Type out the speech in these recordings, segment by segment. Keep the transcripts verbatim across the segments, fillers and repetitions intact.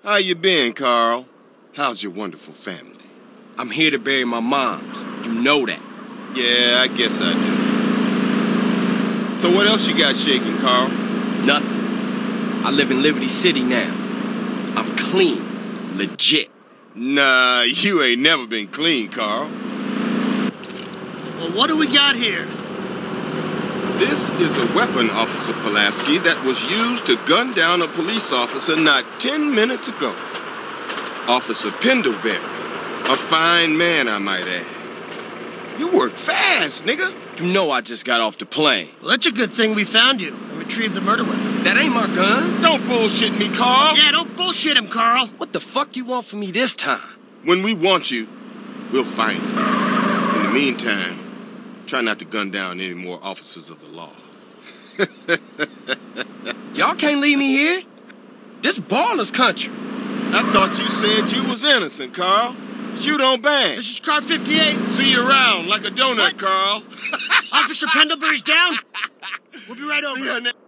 How you been, Carl? How's your wonderful family? I'm here to bury my moms. You know that. Yeah, I guess I do. So what else you got shaking, Carl? Nothing. I live in Liberty City now. I'm clean. Legit. Nah, you ain't never been clean, Carl. Well, what do we got here? This is a weapon, Officer Pulaski, that was used to gun down a police officer not ten minutes ago. Officer Pendleberry. A fine man, I might add. You work fast, nigga. You know I just got off the plane. Well, that's a good thing we found you and retrieved the murder weapon. That ain't my gun. Don't bullshit me, Carl. Yeah, don't bullshit him, Carl. What the fuck you want from me this time? When we want you, we'll find you. In the meantime, try not to gun down any more officers of the law. Y'all can't leave me here. This baller's country. I thought you said you was innocent, Carl. Shoot on bang. This is car fifty-eight. See you around like a donut, What? Carl. Officer Pendlebury's down. We'll be right over. See ya now.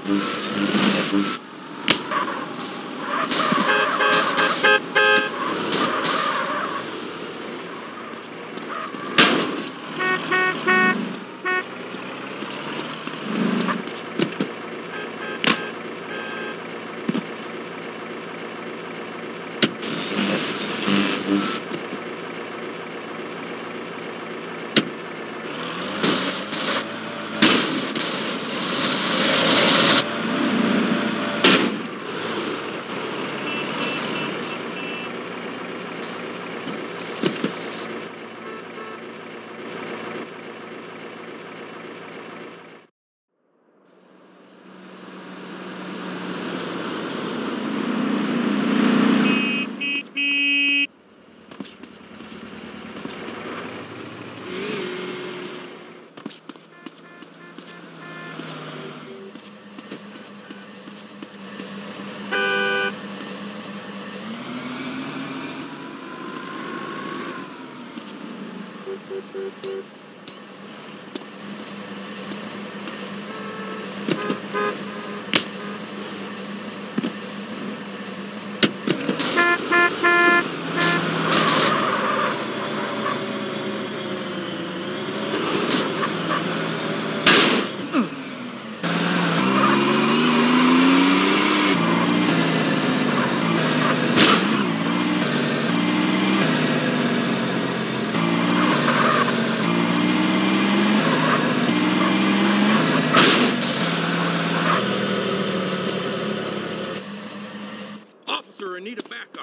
Officer, I need a backup.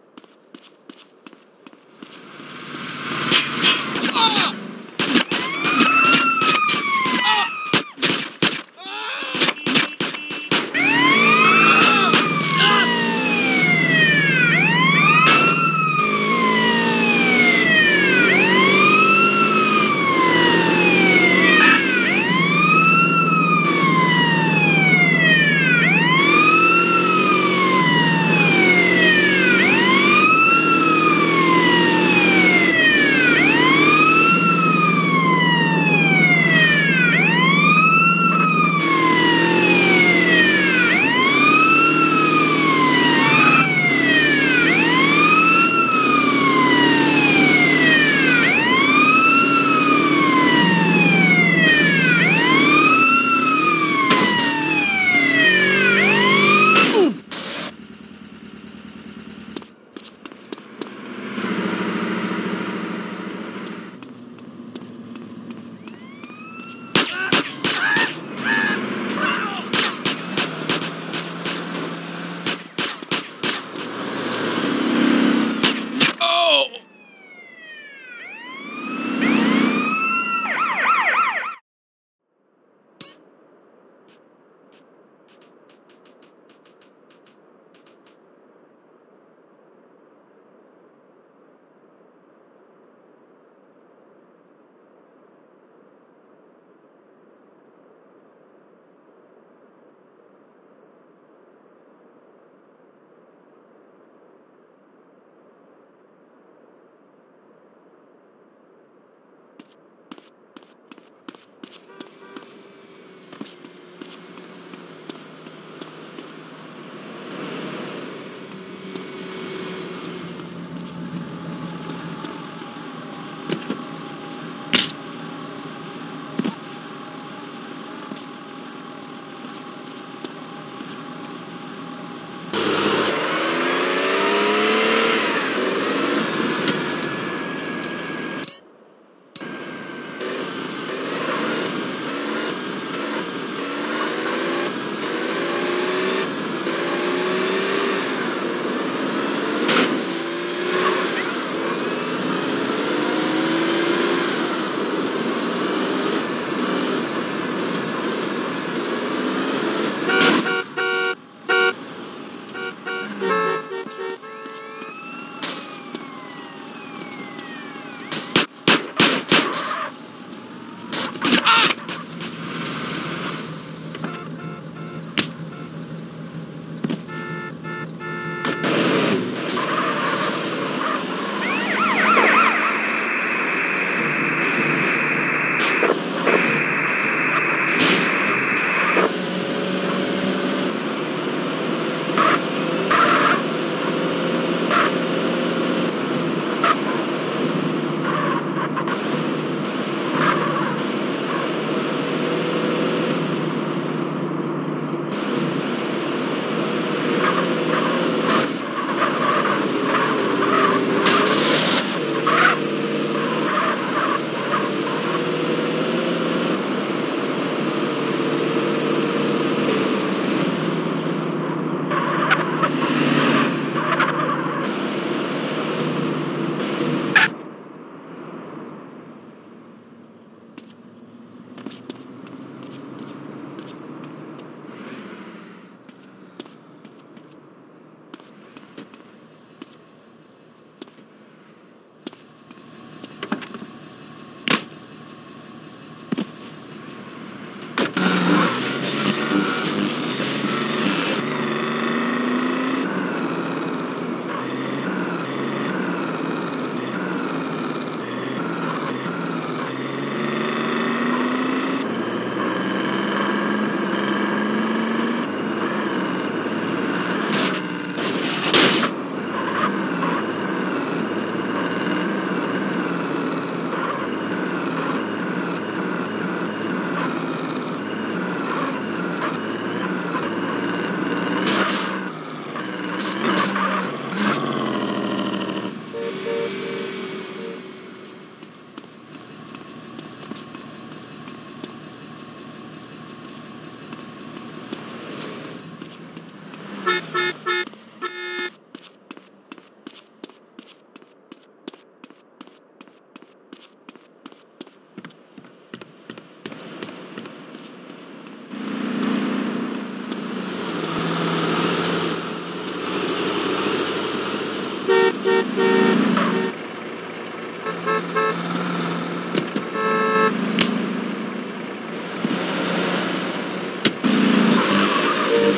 Ah!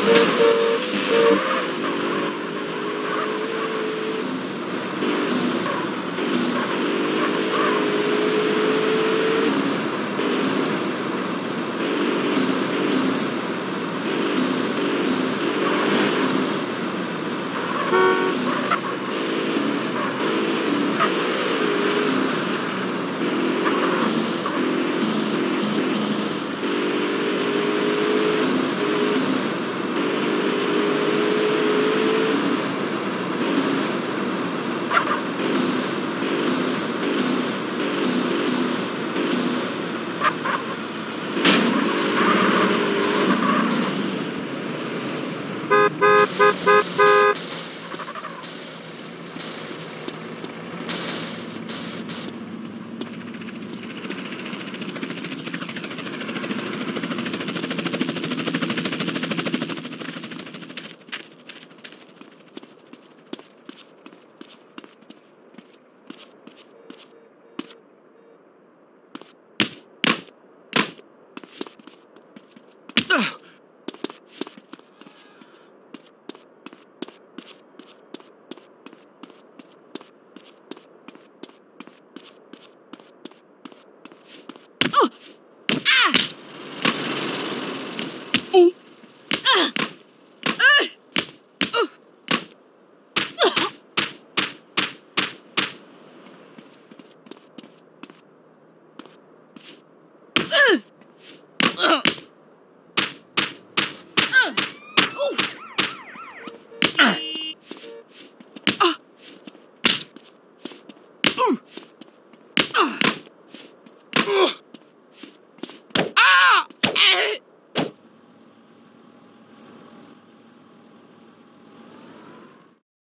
Pendlebury.